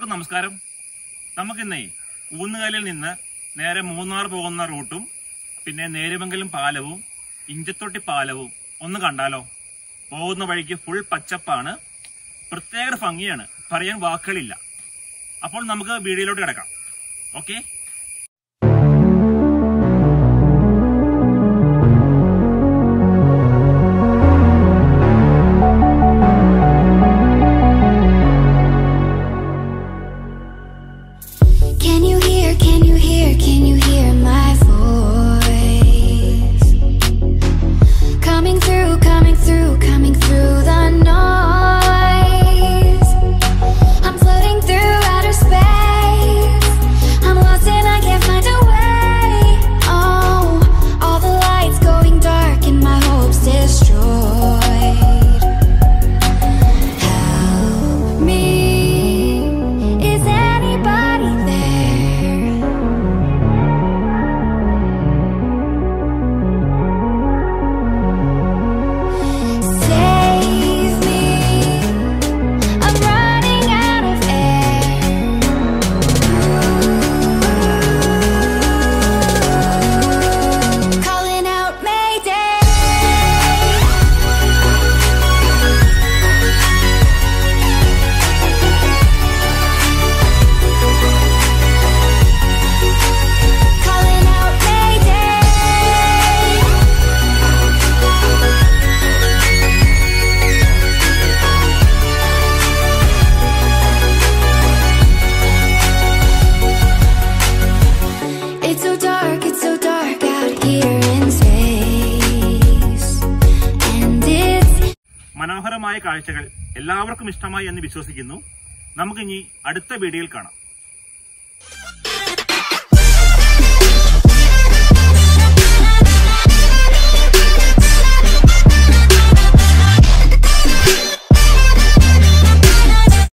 എല്ലാവർക്കും നമസ്കാരം. നമുക്കിന്നേ ഊന്നുകാലിൽ നിന്ന് നേരെ മൂന്നാർ പോകുന്ന റൂട്ടും പിന്നെ നേര്യമംഗലം പാലവും ഇഞ്ചത്തൊട്ടി പാലവും ഒന്ന് കണ്ടാലോ? പോകുന്ന വഴിക്ക് ഫുൾ പച്ചപ്പാണ്, പ്രത്യേക ഭംഗിയാണ്, പറയാൻ വാക്കുകളില്ല. അപ്പോൾ നമുക്ക് വീഡിയോയിലോട്ട് കിടക്കാം. ഓക്കെ. മനോഹരമായ കാഴ്ചകൾ എല്ലാവർക്കും ഇഷ്ടമായി എന്ന് വിശ്വസിക്കുന്നു. നമുക്കിനി അടുത്ത വീഡിയോയിൽ കാണാം.